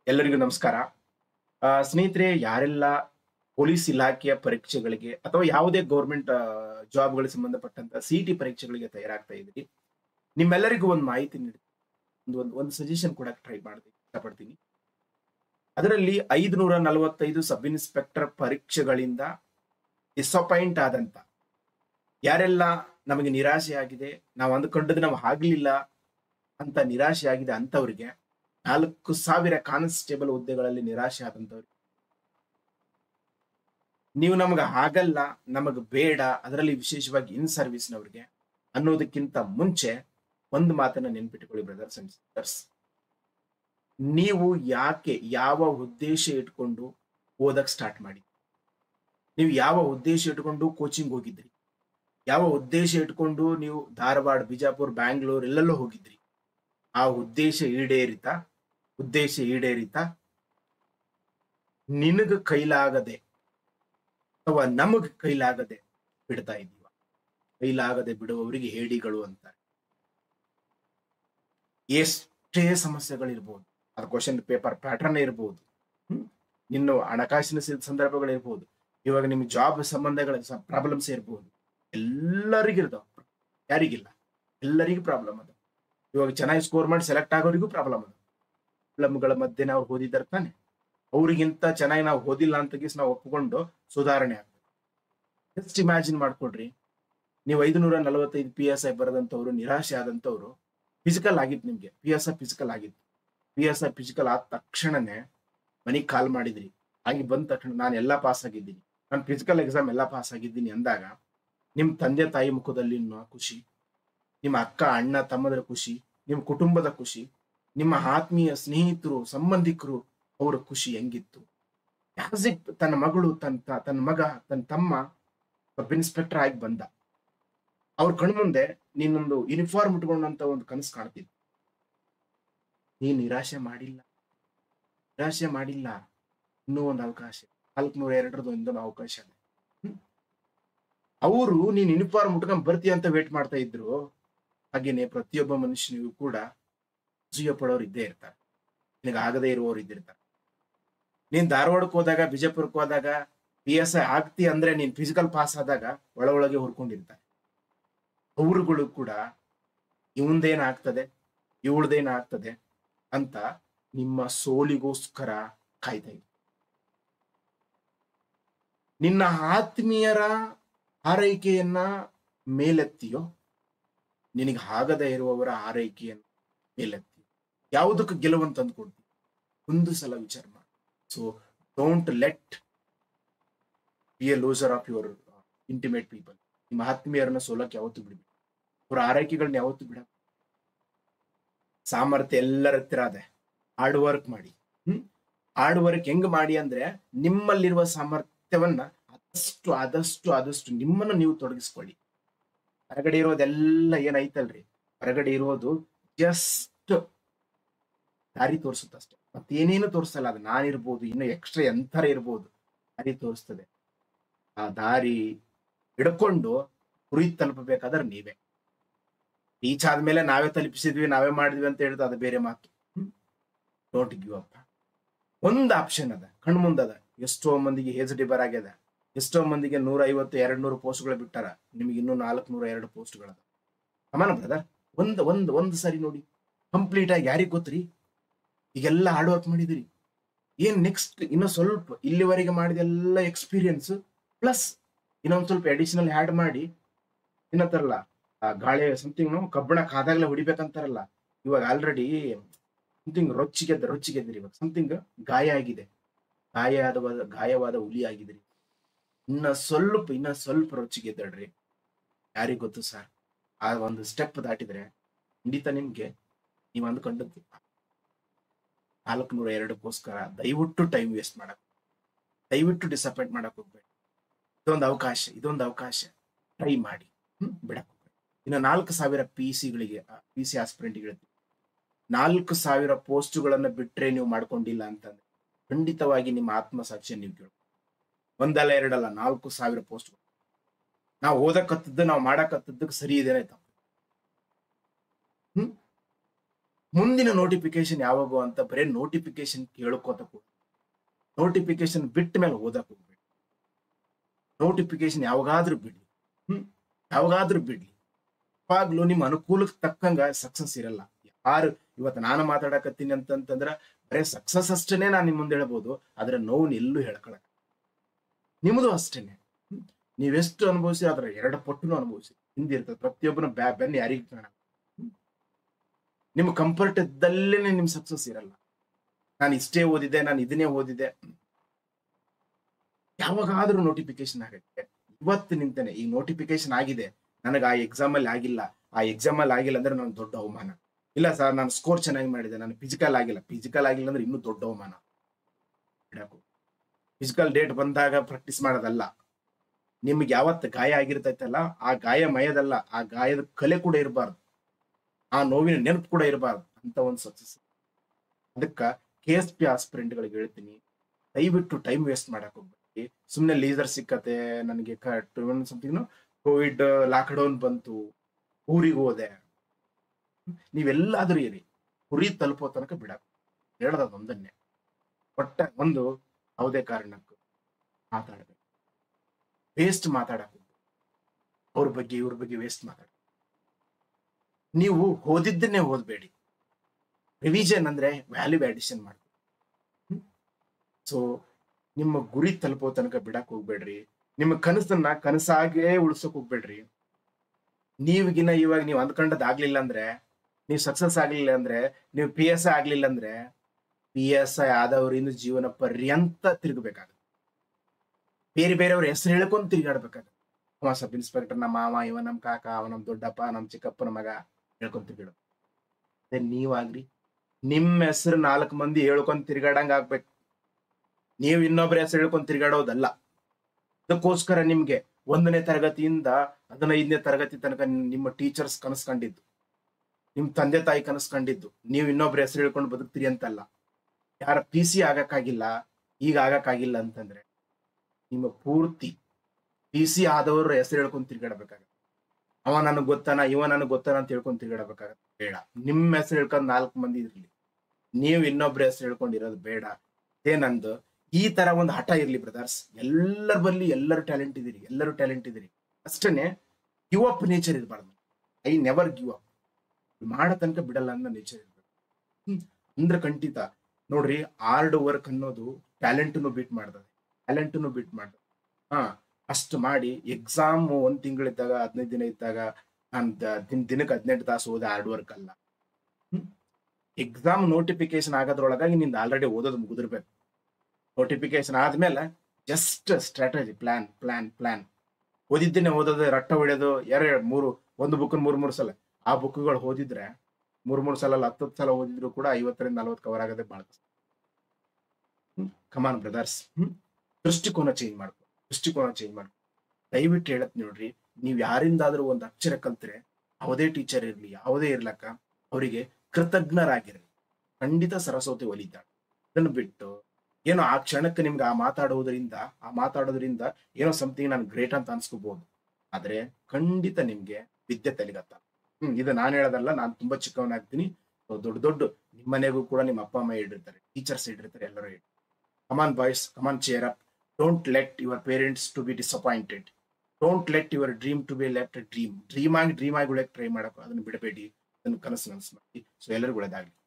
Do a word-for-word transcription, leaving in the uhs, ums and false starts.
ಎಲ್ಲರಿಗೂ ನಮಸ್ಕಾರ. ಆ, ಸ್ನೇಹಿತರೆ, ಯಾರೆಲ್ಲ ಪೊಲೀಸ್ ಇಲಾಖೆಯ ಪರೀಕ್ಷೆಗಳಿಗೆ ಅಥವಾ ಯಾವುದೇ ಗೌರ್ಮೆಂಟ್ ಜಾಬ್ಗಳಿಗೆ ಸಂಬಂಧಪಟ್ಟಂತ ಸಿಟಿ ಪರೀಕ್ಷೆಗಳಿಗೆ ತಯಾರಾಗ್ತಾ ಇದ್ದೀರಿ, ನಿಮ್ಮೆಲ್ಲರಿಗೂ ಒಂದು ಮಾಹಿತಿ ನೀಡಿ ಒಂದು ಒಂದು ಒಂದು ಸಜೆಷನ್ ಕೂಡ ಟ್ರೈ ಮಾಡ್ತೀನಿ ಇಷ್ಟಪಡ್ತೀನಿ. ಅದರಲ್ಲಿ ಐದುನೂರ ನಲವತ್ತೈದು ಸಬ್ ಇನ್ಸ್ಪೆಕ್ಟರ್ ಪರೀಕ್ಷೆಗಳಿಂದ ಡಿಸಪಾಯಿಂಟ್ ಆದಂತ ಯಾರೆಲ್ಲ ನಮಗೆ ನಿರಾಶೆ ಆಗಿದೆ, ನಾವು ಅಂದ್ಕೊಂಡದ್ದು ನಾವು ಆಗ್ಲಿಲ್ಲ ಅಂತ ನಿರಾಶೆ ಆಗಿದೆ ಅಂತವರಿಗೆ, ನಾಲ್ಕು ಸಾವಿರ ಕಾನ್ಸ್ಟೇಬಲ್ ಹುದ್ದೆಗಳಲ್ಲಿ ನಿರಾಶೆ ಆದಂತವ್ರಿಗೆ, ನೀವು ನಮಗ ಆಗಲ್ಲ, ನಮಗ್ ಬೇಡ, ಅದರಲ್ಲಿ ವಿಶೇಷವಾಗಿ ಇನ್ ಸರ್ವಿಸ್ನವ್ರಿಗೆ ಅನ್ನೋದಕ್ಕಿಂತ ಮುಂಚೆ ಒಂದು ಮಾತನ್ನ ನೆನ್ಪಿಟ್ಕೊಳ್ಳಿ ಬ್ರದರ್ಸ್ ಅಂಡ್ ಸಿಸ್ಟರ್ಸ್. ನೀವು ಯಾಕೆ ಯಾವ ಉದ್ದೇಶ ಇಟ್ಕೊಂಡು ಓದಕ್ ಸ್ಟಾರ್ಟ್ ಮಾಡಿ, ನೀವು ಯಾವ ಉದ್ದೇಶ ಇಟ್ಕೊಂಡು ಕೋಚಿಂಗ್ ಹೋಗಿದ್ರಿ, ಯಾವ ಉದ್ದೇಶ ಇಟ್ಕೊಂಡು ನೀವು ಧಾರವಾಡ, ಬಿಜಾಪುರ್, ಬ್ಯಾಂಗ್ಳೂರ್ ಎಲ್ಲೆಲ್ಲೋ ಹೋಗಿದ್ರಿ, ಆ ಉದ್ದೇಶ ಈಡೇರಿತಾ ಉದ್ದೇಶ ಈಡೇರಿತಾ ನಿನಗ ಕೈಲಾಗದೆ ಅಥವಾ ನಮಗ್ ಕೈಲಾಗದೆ ಬಿಡ್ತಾ ಇದೀವ. ಕೈಲಾಗದೆ ಬಿಡುವವರಿಗೆ ಹೇಡಿಗಳು ಅಂತಾರೆ. ಎಷ್ಟೇ ಸಮಸ್ಯೆಗಳಿರ್ಬೋದು, ಅದು ಕ್ವಶನ್ ಪೇಪರ್ ಪ್ಯಾಟರ್ನ್ ಇರ್ಬೋದು, ಹ್ಮ್ ಇನ್ನು ಹಣಕಾಸಿನ ಸಂದರ್ಭಗಳಿರ್ಬೋದು, ಇವಾಗ ನಿಮ್ ಜಾಬ್ ಸಂಬಂಧಗಳ ಪ್ರಾಬ್ಲಮ್ಸ್ ಇರ್ಬೋದು, ಎಲ್ಲರಿಗಿರ್ತಾವ. ಯಾರಿಗಿಲ್ಲ? ಎಲ್ಲರಿಗೂ ಪ್ರಾಬ್ಲಮ್ ಅದು. ಇವಾಗ ಚೆನ್ನಾಗಿ ಸ್ಕೋರ್ ಮಾಡಿ ಸೆಲೆಕ್ಟ್ ಆಗೋರಿಗೂ ಪ್ರಾಬ್ಲಮ್ ಅದು. ಪ್ರಾಬ್ಲಮ್ಗಳ ಮಧ್ಯೆ ನಾವು ಓದಿದಾರೆ ತಾನೆ, ಅವ್ರಿಗಿಂತ ಚೆನ್ನಾಗಿ ನಾವು ಓದಿಲ್ಲ ಅಂತ ಕೇಸ್ ನಾವು ಒಪ್ಪಿಕೊಂಡು ಸುಧಾರಣೆ ಆಗ್ತದೆ. ಜಸ್ಟ್ ಇಮ್ಯಾಜಿನ್ ಮಾಡ್ಕೊಡ್ರಿ, ನೀವು ಐದುನೂರ ನಲವತ್ತೈದು ಪಿ ಎಸ್ ಐ ಬರೆದಂತವ್ರು, ನಿರಾಶೆ ಆದಂತವ್ರು, ಫಿಸಿಕಲ್ ಆಗಿತ್ತು ನಿಮ್ಗೆ, ಪಿ ಎಸ್ ಐ ಫಿಸಿಕಲ್ ಆಗಿತ್ತು. ಪಿ ಎಸ್ ಐ ಫಿಸಿಕಲ್ ಆದ ತಕ್ಷಣನೇ ಮನೆಗೆ ಕಾಲ್ ಮಾಡಿದ್ರಿ, ಆಗಿ ಬಂದ ತಕ್ಷಣ ನಾನು ಎಲ್ಲಾ ಪಾಸ್ ಆಗಿದ್ದೀನಿ, ನಾನು ಫಿಸಿಕಲ್ ಎಕ್ಸಾಮ್ ಎಲ್ಲಾ ಪಾಸ್ ಆಗಿದ್ದೀನಿ ಅಂದಾಗ ನಿಮ್ ತಂದೆ ತಾಯಿ ಮುಖದಲ್ಲಿ ಖುಷಿ, ನಿಮ್ಮ ಅಕ್ಕ ಅಣ್ಣ ತಮ್ಮದರ ಖುಷಿ, ನಿಮ್ಮ ಕುಟುಂಬದ ಖುಷಿ, ನಿಮ್ಮ ಆತ್ಮೀಯ ಸ್ನೇಹಿತರು ಸಂಬಂಧಿಕರು ಅವರ ಖುಷಿ ಹೆಂಗಿತ್ತು? ಆಸ್ ಇಟ್ ತನ್ನ ಮಗಳು, ತನ್ನ ತನ್ನ ಮಗ, ತನ್ನ ತಮ್ಮ ಸಬ್ ಇನ್ಸ್ಪೆಕ್ಟರ್ ಆಗಿ ಬಂದ, ಅವ್ರ ಕಣ್ಮುಂದೆ ನೀನೊಂದು ಯೂನಿಫಾರ್ಮ್ ಉಟ್ಕೊಂಡಂತ ಒಂದು ಕನಸು ಕಾಣ್ತಿದ್ದ. ನೀನ್ ನಿರಾಶೆ ಮಾಡಿಲ್ಲ, ನಿರಾಶೆ ಮಾಡಿಲ್ಲ. ಇನ್ನೂ ಒಂದು ಅವಕಾಶ, ನಾಲ್ಕನೂರ ಎರಡರದ್ದು ಇನ್ನೊಂದು ಅವಕಾಶ ಇದೆ. ಹ್ಮ್ ಅವರು ನೀನ್ ಯೂನಿಫಾರ್ಮ್ ಉಟ್ಕೊಂಡ್ ಬರ್ತೀಯ ಅಂತ ವೇಟ್ ಮಾಡ್ತಾ ಇದ್ರು. ಹಾಗೇನೆ ಪ್ರತಿಯೊಬ್ಬ ಮನುಷ್ಯನಿಗೂ ಕೂಡ ಅಸೂಯೆ ಪಡೋರು ಇದ್ದೇ ಇರ್ತಾರೆ, ನಿನಗೆ ಆಗದೇ ಇರುವವರು ಇದ್ದಿರ್ತಾರೆ. ನೀನ್ ಧಾರವಾಡಕ್ಕೆ ಹೋದಾಗ, ಬಿಜಾಪುರಕ್ಕೆ ಹೋದಾಗ ಪಿ ಎಸ್ ಐ ಆಗ್ತಿ ಅಂದ್ರೆ ನೀನ್ ಫಿಸಿಕಲ್ ಪಾಸ್ ಆದಾಗ ಒಳ ಒಳಗೆ ಹುರ್ಕೊಂಡಿರ್ತಾರೆ. ಅವ್ರುಗಳು ಕೂಡ ಇವಂದೇನ್ ಆಗ್ತದೆ, ಇವಳ್ದೇನ್ ಆಗ್ತದೆ ಅಂತ ನಿಮ್ಮ ಸೋಲಿಗೋಸ್ಕರ ಕಾಯ್ತಾ ಇದ್ರು. ನಿನ್ನ ಆತ್ಮೀಯರ ಆರೈಕೆಯನ್ನ ಮೇಲೆತ್ತಿಯೋ, ನಿನಗೆ ಆಗದೇ ಇರುವವರ ಆರೈಕೆಯನ್ನು ಮೇಲೆತ್ತಿ ಯಾವುದಕ್ಕೆ ಗೆಲುವಂತ ಅಂದ್ಕೊಡ್ತೀವಿ, ಒಂದು ಸಲ ವಿಚಾರ ಮಾಡಿ. So don't let be a loser of your intimate people. ನಿಮ್ಮ ಆತ್ಮೀಯರನ್ನ ಸೋಲಕ್ಕೆ ಯಾವತ್ತು ಬಿಡ್ಬೇಕು, ಅವ್ರ ಆರೈಕೆಗಳನ್ನ ಯಾವತ್ತು ಬಿಡ. ಸಾಮರ್ಥ್ಯ ಎಲ್ಲರ ಹತ್ತಿರ ಅದೆ, ಹಾರ್ಡ್ ವರ್ಕ್ ಮಾಡಿ. ಹ್ಮ್ ಹಾರ್ಡ್ ವರ್ಕ್ ಹೆಂಗ್ ಮಾಡಿ ಅಂದ್ರೆ, ನಿಮ್ಮಲ್ಲಿರುವ ಸಾಮರ್ಥ್ಯವನ್ನ ಆದಷ್ಟು ಆದಷ್ಟು ಆದಷ್ಟು ನಿಮ್ಮನ್ನು ನೀವು ತೊಡಗಿಸ್ಕೊಳ್ಳಿ. ಹೊರಗಡೆ ಇರೋದೆಲ್ಲ ಏನೈತಲ್ರಿ, ಹೊರಗಡೆ ಇರೋದು ಜಸ್ಟ್ ದಾರಿ ತೋರಿಸುತ್ತಷ್ಟೇ, ಮತ್ತೇನೇನು ತೋರಿಸಲ್ಲ. ಅದು ನಾನಿರ್ಬೋದು, ಇನ್ನು ಎಕ್ಸ್ಟ್ರಾ ಎಂಥರ ಇರ್ಬೋದು, ದಾರಿ ತೋರಿಸ್ತದೆ. ಆ ದಾರಿ ಹಿಡ್ಕೊಂಡು ಗುರಿ ತಲುಪಬೇಕಾದ್ರೆ ನೀವೇ. ರೀಚ್ ಆದ್ಮೇಲೆ ನಾವೇ ತಲುಪಿಸಿದ್ವಿ, ನಾವೇ ಮಾಡಿದ್ವಿ ಅಂತ ಹೇಳಿದ್ರೆ ಅದು ಬೇರೆ ಮಾತು. Hmm don't give up. ಒಂದ್ ಆಪ್ಷನ್ ಅದ, ಕಣ್ಮುಂದದ. ಎಷ್ಟೋ ಮಂದಿಗೆ ಏಜ್ ಡಿಬರ್ ಆಗ್ಯದ, ಎಷ್ಟೋ ಮಂದಿಗೆ ನೂರ ಐವತ್ತು ಎರಡ್ ನೂರು ಪೋಸ್ಟ್ಗಳು ಬಿಟ್ಟಾರ, ನಿಮ್ಗೆ ಇನ್ನೂ ನಾಲ್ಕುನೂರ ಎರಡು ಪೋಸ್ಟ್ಗಳದ. ಅಮಾನ ಬ್ರದರ್, ಒಂದ್ ಒಂದ್ ಒಂದ್ ಸರಿ ನೋಡಿ ಕಂಪ್ಲೀಟ್ ಆಗಿ. ಯಾರಿಗ್ ಗೊತ್ತ್ರಿ, ಈಗೆಲ್ಲ ಹಾರ್ಡ್ ವರ್ಕ್ ಮಾಡಿದಿರಿ, ಏನ್ ನೆಕ್ಸ್ಟ್ ಇನ್ನೂ ಸ್ವಲ್ಪ ಇಲ್ಲಿವರೆಗೆ ಮಾಡಿದೆಲ್ಲ ಎಕ್ಸ್ಪೀರಿಯನ್ಸ್ ಪ್ಲಸ್ ಇನ್ನೊಂದ್ ಸ್ವಲ್ಪ ಅಡಿಷನಲ್ ಆ್ಯಡ್ ಮಾಡಿ, ಏನಂತಾರಲ್ಲ, ಆ ಗಾಳಿ ಸಮಥಿಂಗ್ ನಾವು ಕಬ್ಬಣ ಕಾದಾಗ್ಲೇ ಹೊಡಿಬೇಕಂತಾರಲ್ಲ, ಇವಾಗ ಆಲ್ರೆಡಿ ಸಮಥಿಂಗ್ ರೊಚ್ಚಿಗೆದ್ದ ರೊಚ್ಚಿಗೆದ್ದಿರಿ, ಇವಾಗ ಸಮಥಿಂಗ್ ಗಾಯ ಆಗಿದೆ, ಗಾಯವಾದ ಗಾಯವಾದ ಹುಲಿ ಆಗಿದ್ರಿ. ಇನ್ನ ಸ್ವಲ್ಪ ಇನ್ನ ಸ್ವಲ್ಪ ರೊಚ್ಚಿಗೆದ್ದಡ್ರಿ. ಯಾರಿಗ್ ಗೊತ್ತು ಸರ್, ಆ ಒಂದು ಸ್ಟೆಪ್ ದಾಟಿದ್ರೆ ಖಂಡಿತ ನಿಮ್ಗೆ ನೀವು ಅಂದ್ಕೊಂಡದ್ದು ನಾಲ್ಕುನೂರ ಎರಡಕ್ಕೋಸ್ಕರ ದಯವಿಟ್ಟು ಟೈಮ್ ವೇಸ್ಟ್ ಮಾಡಕ್, ದಯವಿಟ್ಟು ಡಿಸಪಾಯಿಂಟ್ ಮಾಡಕ್ ಹೋಗ್ಬೇಡಿ. ಇದೊಂದು ಅವಕಾಶ, ಇದೊಂದು ಅವಕಾಶ, ಟ್ರೈ ಮಾಡಿ. ಹ್ಮ್ ಬಿಡಕ್ ಹೋಗ್ಬೇಡಿ. ಇನ್ನು ನಾಲ್ಕು ಸಾವಿರ ಪಿ ಸಿಗಳಿಗೆ ಪಿ ಸಿ ಆಸ್ಪಿರೆಂಟ್ಗಳಿಗೆ ನಾಲ್ಕು ಸಾವಿರ ಪೋಸ್ಟ್ಗಳನ್ನ ಬಿಟ್ರೆ ನೀವು ಮಾಡ್ಕೊಂಡಿಲ್ಲ ಅಂತಂದ್ರೆ ಖಂಡಿತವಾಗಿ ನಿಮ್ಮ ಆತ್ಮಸಾಕ್ಷಿ ನೀವು ಕೇಳು. ಒಂದಲ್ಲ ಎರಡಲ್ಲ, ನಾಲ್ಕು ಸಾವಿರ ಪೋಸ್ಟ್ಗಳು. ನಾವು ಓದಕತ್ತದ್ದು, ನಾವು ಮಾಡಕತ್ತದ್ದಕ್ಕೆ ಸರಿ ಇದೇನೆ ತಪ್ಪು. ಹ್ಮ್ ಮುಂದಿನ ನೋಟಿಫಿಕೇಶನ್ ಯಾವಾಗೋ ಅಂತ ಬರೀ ನೋಟಿಫಿಕೇಶನ್ ಕೇಳ್ಕೋತ ಕೂಡ ನೋಟಿಫಿಕೇಶನ್ ಬಿಟ್ಟ ಮೇಲೆ ಓದಕ್ ಹೋಗ್ಬೇಡಿ. ನೋಟಿಫಿಕೇಶನ್ ಯಾವಾಗಾದ್ರೂ ಬಿಡ್ಲಿ, ಹ್ಮ್ ಯಾವಾಗಾದ್ರೂ ಬಿಡ್ಲಿ, ಯಾವಾಗ್ಲೂ ನಿಮ್ಮ ಅನುಕೂಲಕ್ಕೆ ತಕ್ಕಂಗ ಸಕ್ಸಸ್ ಇರಲ್ಲ. ಯಾರು ಇವತ್ತು ನಾನು ಮಾತಾಡಕತ್ತೀನಿ ಅಂತಂತಂದ್ರ ಬರೇ ಸಕ್ಸಸ್ ಅಷ್ಟೇನೆ ನಾನು ನಿಮ್ ಮುಂದೆ ಹೇಳ್ಬೋದು, ಆದ್ರೆ ನೋವು ಎಲ್ಲೂ ಹೇಳ್ಕೊಳಕ್ ನಿಮ್ದು ಅಷ್ಟೇನೆ. ಹ್ಮ್ ನೀವೆಷ್ಟು ಅನುಭವಿಸಿ ಅದ್ರ ಎರಡು ಪಟ್ಟುನು ಅನುಭವಿಸಿ ಹಿಂದಿರ್ತದೆ. ಪ್ರತಿಯೊಬ್ಬನ ಬ್ಯಾ ಬೆನ್ನ ಯಾರಿಗ್ ಕಾಣ ನಿಮ್ ಕಂಫರ್ಟ್ ಇದ್ದಲ್ಲೇನೆ ನಿಮ್ ಸಕ್ಸಸ್ ಇರಲ್ಲ. ನಾನು ಇಷ್ಟೇ ಓದಿದೆ, ನಾನು ಇದನ್ನೇ ಓದಿದೆ, ಯಾವಾಗಾದ್ರೂ ನೋಟಿಫಿಕೇಶನ್ ಆಗತ್ತೆ. ಇವತ್ತು ನಿಂತಾನೆ ಈ ನೋಟಿಫಿಕೇಶನ್ ಆಗಿದೆ, ನನಗೆ ಆ ಎಕ್ಸಾಮ್ ಅಲ್ಲಿ ಆಗಿಲ್ಲ, ಆ ಎಕ್ಸಾಮ್ ಅಲ್ಲಿ ಆಗಿಲ್ಲ ಅಂದ್ರೆ ನನ್ ದೊಡ್ಡ ಅವಮಾನ. ಇಲ್ಲ ಸರ್ ನಾನು ಸ್ಕೋರ್ ಚೆನ್ನಾಗಿ ಮಾಡಿದೆ, ನಾನು ಫಿಸಿಕಲ್ ಆಗಿಲ್ಲ, ಫಿಸಿಕಲ್ ಆಗಿಲ್ಲ ಅಂದ್ರೆ ಇನ್ನೂ ದೊಡ್ಡ ಅವಮಾನ. ಫಿಸಿಕಲ್ ಡೇಟ್ ಬಂದಾಗ ಪ್ರಾಕ್ಟೀಸ್ ಮಾಡೋದಲ್ಲ, ನಿಮ್ಗೆ ಯಾವತ್ತು ಗಾಯ ಆಗಿರ್ತೈತಲ್ಲ ಆ ಗಾಯ ಮಯದಲ್ಲ, ಆ ಗಾಯದ ಕಲೆ ಕೂಡ ಇರಬಾರ್ದು, ಆ ನೋವಿನ ನೆನಪು ಕೂಡ ಇರಬಾರ್ದು ಅಂತ ಒಂದು ಸಕ್ಸಸ್. ಅದಕ್ಕ ಕೆ ಎಸ್ ಪಿ ಆಸ್ಪಿರೆಂಟ್ಗಳಿಗೆ ಹೇಳ್ತೀನಿ, ದಯವಿಟ್ಟು ಟೈಮ್ ವೇಸ್ಟ್ ಮಾಡಕ್ ಹೋಗ್ಬೇಡಿ. ಸುಮ್ನೆ ಲೀಸರ್ ಸಿಕ್ಕತ್ತೆ, ನನಗೆ ಸಮಥಿಂಗ್ ಕೋವಿಡ್ ಲಾಕ್ಡೌನ್ ಬಂತು, ಊರಿಗೆ ಹೋದೆ, ನೀವೆಲ್ಲಾದ್ರೂ ಇರಿ, ಗುರಿ ತಲುಪೋ ತನಕ ಬಿಡಕ್ ಹೇಳದ ಒಂದನ್ನೇ. ಒಟ್ಟ ಒಂದು ಯಾವುದೇ ಕಾರಣಕ್ಕೂ ಮಾತಾಡಬೇಕು, ವೇಸ್ಟ್ ಮಾತಾಡಕ್ ಅವ್ರ ಬಗ್ಗೆ ಇವ್ರ ಬಗ್ಗೆ ವೇಸ್ಟ್ ಮಾತಾಡ. ನೀವು ಓದಿದ್ದನ್ನೇ ಓದ್ಬೇಡಿ, ರಿವಿಷನ್ ಅಂದ್ರೆ ವ್ಯಾಲ್ಯೂ ಅಡಿಷನ್ ಮಾಡ್ತೀವಿ. ಸೊ ನಿಮ್ಮ ಗುರಿ ತಲುಪೋ ತನಕ ಬಿಡಕ್ ಹೋಗ್ಬೇಡ್ರಿ, ನಿಮ್ಮ ಕನಸನ್ನ ಕನಸಾಗೇ ಉಳ್ಸೋಕ್ ಹೋಗ್ಬೇಡ್ರಿ. ನೀವ್ಗಿನ ಇವಾಗ ನೀವು ಅಂದ್ಕೊಂಡದ್ ಆಗ್ಲಿಲ್ಲ ಅಂದ್ರೆ, ನೀವು ಸಕ್ಸಸ್ ಆಗ್ಲಿಲ್ಲ ಅಂದ್ರೆ, ನೀವು ಪಿ ಎಸ್ ಐ ಆಗ್ಲಿಲ್ಲ ಅಂದ್ರೆ, ಪಿ ಎಸ್ ಐ ಆದವರಿಂದ ಜೀವನ ಪರ್ಯಂತ ತಿರುಗಬೇಕಾಗುತ್ತೆ. ಬೇರೆ ಬೇರೆಯವ್ರ ಹೆಸರು ಹೇಳ್ಕೊಂಡು ತಿರುಗಾಡ್ಬೇಕಾಗುತ್ತೆ. ಅವ ಸಬ್ ಇನ್ಸ್ಪೆಕ್ಟರ್ ನಮ್ಮ ಮಾವ, ಇವ ನಮ್ ಕಾಕ, ಅವ ನಮ್ ದೊಡ್ಡಪ್ಪ, ನಮ್ ಚಿಕ್ಕಪ್ಪನ ಮಗ ಹೇಳ್ಕೊಂಡ್ ತಿರುಗಾಡೋದು. ಅದೇ ನೀವಾಗ್ರಿ, ನಿಮ್ಮ ಹೆಸರು ನಾಲ್ಕು ಮಂದಿ ಹೇಳ್ಕೊಂಡ್ ತಿರ್ಗಾಡಂಗ ಆಗ್ಬೇಕು, ನೀವು ಇನ್ನೊಬ್ಬರ ಹೆಸರು ಹೇಳ್ಕೊಂಡ್ ತಿರ್ಗಾಡೋದಲ್ಲ. ಅದಕ್ಕೋಸ್ಕರ ನಿಮ್ಗೆ ಒಂದನೇ ತರಗತಿಯಿಂದ ಹದಿನೈದನೇ ತರಗತಿ ತನಕ ನಿಮ್ಮ ಟೀಚರ್ಸ್ ಕನಸ್ಕೊಂಡಿದ್ದು, ನಿಮ್ ತಂದೆ ತಾಯಿ ಕನಸ್ಕೊಂಡಿದ್ದು ನೀವು ಇನ್ನೊಬ್ರ ಹೆಸರು ಹೇಳ್ಕೊಂಡು ಬದುಕ್ತೀರಿ ಅಂತಲ್ಲ. ಯಾರ ಪಿ ಸಿ ಆಗಕ್ಕಾಗಿಲ್ಲ, ಈಗ ಆಗಕ್ಕಾಗಿಲ್ಲ ಅಂತಂದ್ರೆ ನಿಮ್ಮ ಪೂರ್ತಿ ಪಿ ಸಿ ಆದವ್ರ ಹೆಸರು ಹೇಳ್ಕೊಂಡ್ ತಿರ್ಗಾಡಬೇಕಾಗತ್ತೆ. ಅವ ನನಗ್ ಗೊತ್ತಾನ, ಇವ ನನಗ್ ಗೊತ್ತಾನ ಅಂತ ಹೇಳ್ಕೊಂಡ್ ತಿರ್ಗಾಡಬೇಕಾಗತ್ತೆ. ಬೇಡ, ನಿಮ್ಮ ಹೆಸರು ಹೇಳ್ಕೊಂಡ್ ನಾಲ್ಕು ಮಂದಿ ಇರ್ಲಿ, ನೀವು ಇನ್ನೊಬ್ರ ಹೆಸರು ಹೇಳ್ಕೊಂಡಿರೋದು ಬೇಡ. ಏನಂದು ಈ ತರ ಒಂದು ಹಠ ಇರ್ಲಿ ಬ್ರದರ್ಸ್. ಎಲ್ಲರ ಬಲ್ಲಿ ಎಲ್ಲರೂ ಟ್ಯಾಲೆಂಟ್ ಇದೀರಿ, ಎಲ್ಲರೂ ಟ್ಯಾಲೆಂಟ್ ಇದೀರಿ, ಅಷ್ಟೇನೆ ಗಿವ್ ಅಪ್ ನೇಚರ್ ಇರಬಾರ್ದು. ಐ ನೆವರ್ ಗಿವ್ ಅಪ್, ಮಾಡೋ ತನಕ ಬಿಡಲ್ಲ ಅನ್ನೋ ನೇಚರ್ ಇರ್ಬೇಕು. ಹ್ಮ್ ಅಂದ್ರೆ ಖಂಡಿತ ನೋಡ್ರಿ, ಹಾರ್ಡ್ ವರ್ಕ್ ಅನ್ನೋದು ಟ್ಯಾಲೆಂಟ್ನು ಬೀಟ್ ಮಾಡ್ತದೆ, ಟ್ಯಾಲೆಂಟ್ನು ಬೀಟ್ ಮಾಡ್ತದೆ. ಹಾ ಅಷ್ಟು ಮಾಡಿ ಎಕ್ಸಾಮ್ ಒಂದ್ ತಿಂಗಳಿದ್ದಾಗ ಹದಿನೈದು ದಿನ ಇದ್ದಾಗ ನಾನು ದಿನ ದಿನಕ್ಕೆ ಹದಿನೆಂಟು ತಾಸು ಓದ ಹಾರ್ಡ್ ವರ್ಕ್ ಅಲ್ಲ. ಹ್ಮ್ ಎಕ್ಸಾಮ್ ನೋಟಿಫಿಕೇಶನ್ ಆಗೋದ್ರೊಳಗಾಗಿ ನಿಂದ ಆಲ್ರೆಡಿ ಓದೋದು ಮುಗಿದಿರ್ಬೇಕು. ನೋಟಿಫಿಕೇಶನ್ ಆದ್ಮೇಲೆ just strategy, plan plan plan ಓದಿದ್ದೇನೆ ಓದೋದು, ರಟ್ಟ ಹೊಡೆಯೋದು, ಎರಡು ಮೂರು ಒಂದು ಬುಕ್ ಮೂರ್ ಮೂರು ಸಲ. ಆ ಬುಕ್ಗಳು ಓದಿದ್ರೆ ಮೂರ್ ಮೂರು ಸಲ ಅಲ್ಲ ಹತ್ತತ್ತು ಸಲ ಓದಿದ್ರು ಕೂಡ ಐವತ್ತರಿಂದ ನಲ್ವತ್ತು ಕವರ್ ಆಗೋದೇ ಬಹಳ ಕಷ್ಟ. ಹ್ಮ್ ಕಮಾನ್ ಬ್ರದರ್ಸ್, ಹ್ಮ್ ದೃಷ್ಟಿಕೋನ ಚೇಂಜ್ ಮಾಡ್ಕೊ, ದೃಷ್ಟಿಕೋನ ಚೇಂಜ್ ಮಾಡ್ಕೊ. ದಯವಿಟ್ಟು ಹೇಳತ್ ನೋಡ್ರಿ, ನೀವ್ ಯಾರಿಂದಾದ್ರೂ ಒಂದು ಅಕ್ಷರ ಕಲ್ತ್ರೆ, ಯಾವುದೇ ಟೀಚರ್ ಇರ್ಲಿ ಯಾವುದೇ ಇರ್ಲಕ್ಕ, ಅವರಿಗೆ ಕೃತಜ್ಞರಾಗಿರ್ಲಿ. ಖಂಡಿತ ಸರಸ್ವತಿ ಒಲಿತಾಳೆ. ಅದನ್ನು ಬಿಟ್ಟು ಏನೋ ಆ ಕ್ಷಣಕ್ಕೆ ನಿಮ್ಗೆ ಆ ಮಾತಾಡೋದ್ರಿಂದ ಆ ಮಾತಾಡೋದ್ರಿಂದ ಏನೋ ಸಮಥಿಂಗ್ ನಾನು ಗ್ರೇಟ್ ಅಂತ ಅನ್ಸ್ಕೋಬಹುದು, ಆದ್ರೆ ಖಂಡಿತ ನಿಮ್ಗೆ ವಿದ್ಯೆ ತಲೆಗತ್ತ. ಹ್ಮ್ ಇದು ನಾನು ಹೇಳೋದಲ್ಲ, ನಾನು ತುಂಬಾ ಚಿಕ್ಕವನಾಗ್ತೀನಿ. ದೊಡ್ಡ ದೊಡ್ಡ ನಿಮ್ಮ ಮನೆಗೂ ಕೂಡ ನಿಮ್ಮ ಅಪ್ಪ ಅಮ್ಮ ಹೇಳಿರ್ತಾರೆ, ಟೀಚರ್ಸ್ ಹೇಳಿರ್ತಾರೆ, ಎಲ್ಲರೂ ಹೇಳಿ. Come on boys, come on cheer up. Don't let your parents to be disappointed. Don't let your dream to be left dream. Dream ಆಗಿ ಡ್ರೀಮ್ ಆಗಿ ಉಳಕ್ ಟ್ರೈ ಮಾಡಬೇಕು, ಅದನ್ನ ಬಿಡಬೇಡಿ, ಅದನ್ನ ಕನಸು ನನಸು ಮಾಡಿ. ಸೊ ಎಲ್ಲರಿಗೂ ಒಳ್ಳೆದಾಗ್ಲಿ.